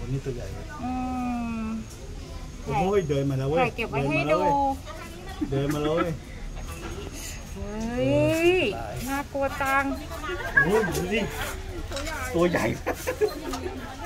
นี่ตัวใหญ่เลยโอ้ยเดินมาแล้วเว้ยเก็บไว้ให้ดูเดินมาเลยเฮ้ยน่ากลัวจังโอ้ยดูดิตัวใหญ่